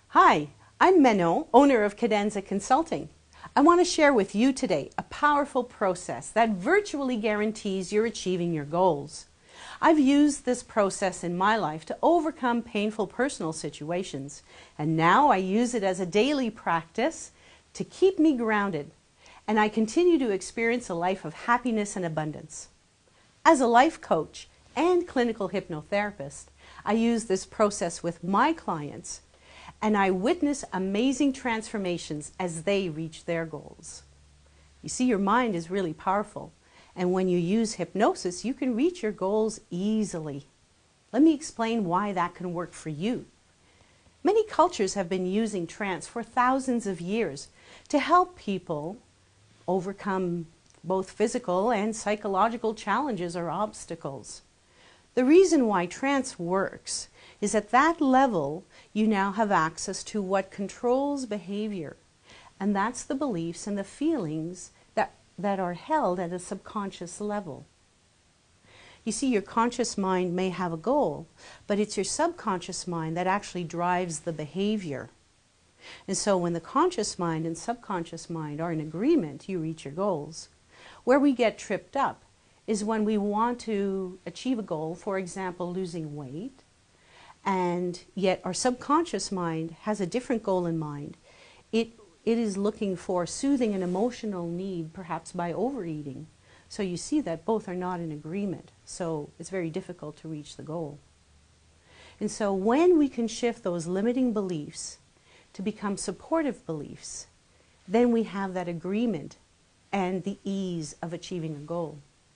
Hi, I'm Manon, owner of Cadenza Consulting. I want to share with you today a powerful process that virtually guarantees you're achieving your goals. I've used this process in my life to overcome painful personal situations, and now I use it as a daily practice to keep me grounded, and I continue to experience a life of happiness and abundance. As a life coach and clinical hypnotherapist, I use this process with my clients, and I witness amazing transformations as they reach their goals. You see, your mind is really powerful, and when you use hypnosis, you can reach your goals easily. Let me explain why that can work for you. Many cultures have been using trance for thousands of years to help people overcome both physical and psychological challenges or obstacles. The reason why trance works is at that level you now have access to what controls behavior, and that's the beliefs and the feelings that are held at a subconscious level. You see, your conscious mind may have a goal, but it's your subconscious mind that actually drives the behavior. And so when the conscious mind and subconscious mind are in agreement, you reach your goals. Where we get tripped up is when we want to achieve a goal, for example, losing weight, and yet our subconscious mind has a different goal in mind. It is looking for soothing an emotional need, perhaps by overeating. So you see that both are not in agreement. So it's very difficult to reach the goal. And so when we can shift those limiting beliefs to become supportive beliefs, then we have that agreement and the ease of achieving a goal.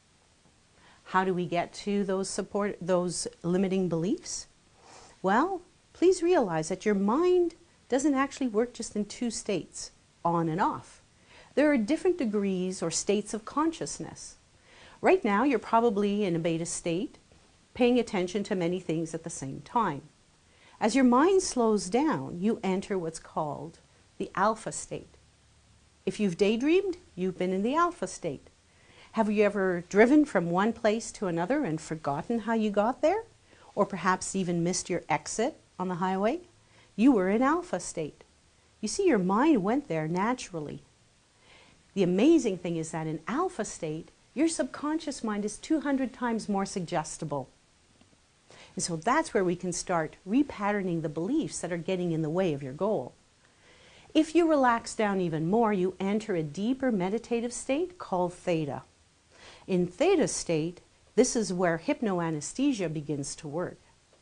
How do we get to those limiting beliefs? Well, please realize that your mind doesn't actually work just in two states, on and off. There are different degrees or states of consciousness. Right now, you're probably in a beta state, paying attention to many things at the same time. As your mind slows down, you enter what's called the alpha state. If you've daydreamed, you've been in the alpha state. Have you ever driven from one place to another and forgotten how you got there? Or perhaps even missed your exit on the highway? You were in alpha state. You see, your mind went there naturally. The amazing thing is that in alpha state, your subconscious mind is 200 times more suggestible. And so that's where we can start repatterning the beliefs that are getting in the way of your goal. If you relax down even more, you enter a deeper meditative state called theta. In theta state, this is where hypnoanesthesia begins to work.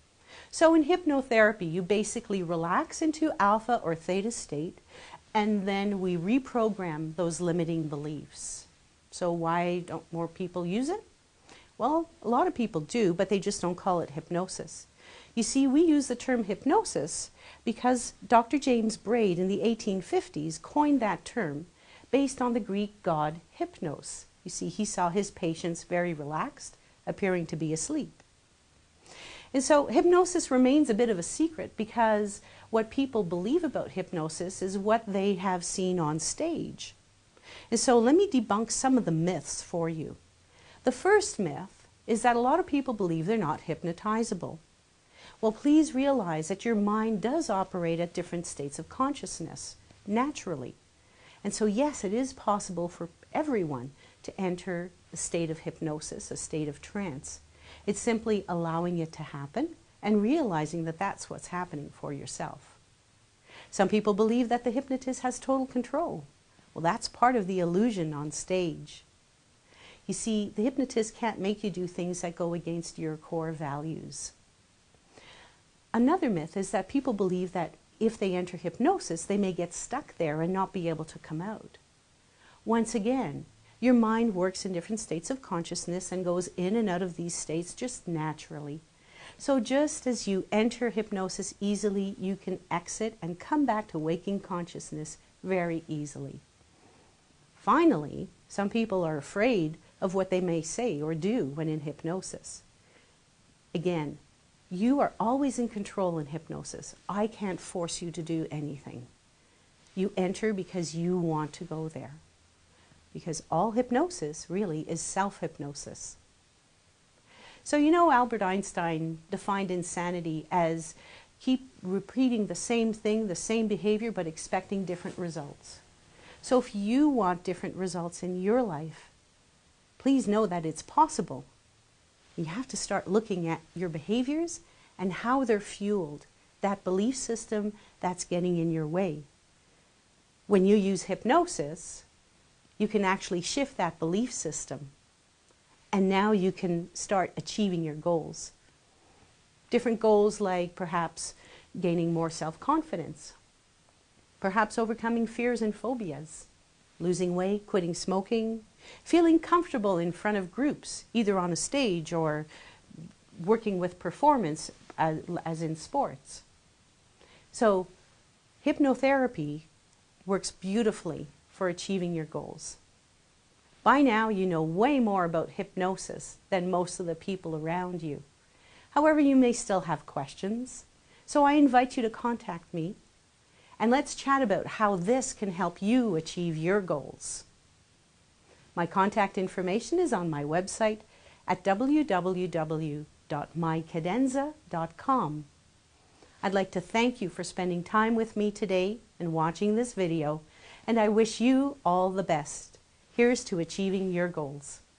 So in hypnotherapy, you basically relax into alpha or theta state, and then we reprogram those limiting beliefs. So why don't more people use it? Well, a lot of people do, but they just don't call it hypnosis. You see, we use the term hypnosis because Dr. James Braid in the 1850s coined that term based on the Greek god Hypnos. You see, he saw his patients very relaxed, appearing to be asleep. And so hypnosis remains a bit of a secret because what people believe about hypnosis is what they have seen on stage. And so let me debunk some of the myths for you. The first myth is that a lot of people believe they're not hypnotizable. Well, please realize that your mind does operate at different states of consciousness, naturally. And so yes, it is possible for everyone to enter a state of hypnosis, a state of trance. It's simply allowing it to happen and realizing that that's what's happening for yourself. Some people believe that the hypnotist has total control. Well, that's part of the illusion on stage. You see, the hypnotist can't make you do things that go against your core values. Another myth is that people believe that if they enter hypnosis, they may get stuck there and not be able to come out. Once again, your mind works in different states of consciousness and goes in and out of these states just naturally. So just as you enter hypnosis easily, you can exit and come back to waking consciousness very easily. Finally, some people are afraid of what they may say or do when in hypnosis. Again, you are always in control in hypnosis. I can't force you to do anything. You enter because you want to go there. Because all hypnosis really is self-hypnosis. So you know Albert Einstein defined insanity as repeating the same thing, the same behavior, but expecting different results. So if you want different results in your life, please know that it's possible. You have to start looking at your behaviors and how they're fueled, that belief system that's getting in your way. When you use hypnosis, you can actually shift that belief system, and now you can start achieving your goals. Different goals like perhaps gaining more self-confidence, perhaps overcoming fears and phobias, losing weight, quitting smoking, feeling comfortable in front of groups, either on a stage or working with performance as in sports. So hypnotherapy works beautifully for achieving your goals. By now you know way more about hypnosis than most of the people around you. However, you may still have questions, so I invite you to contact me and let's chat about how this can help you achieve your goals. My contact information is on my website at www.mycadenza.com. I'd like to thank you for spending time with me today and watching this video, and I wish you all the best. Here's to achieving your goals.